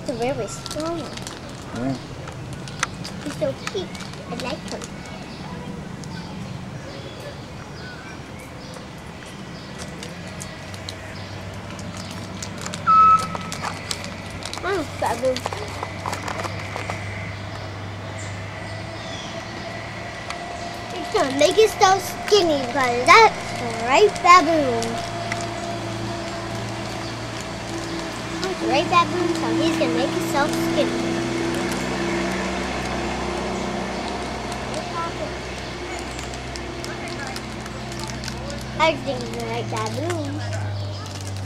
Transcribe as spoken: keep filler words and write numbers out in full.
a very strong one. Yeah. He's so cute. I like him. Oh, baboon. He's gonna make himself skinny because that's the right baboon. That's the right baboon, so he's gonna make himself skinny. I think he's the right baboon.